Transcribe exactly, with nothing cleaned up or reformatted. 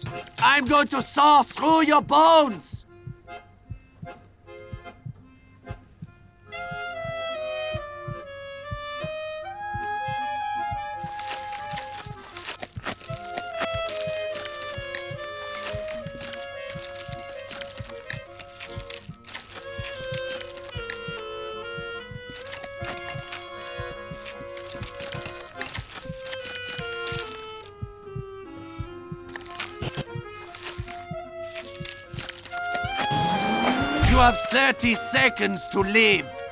I'm going to saw through your bones! You have thirty seconds to live.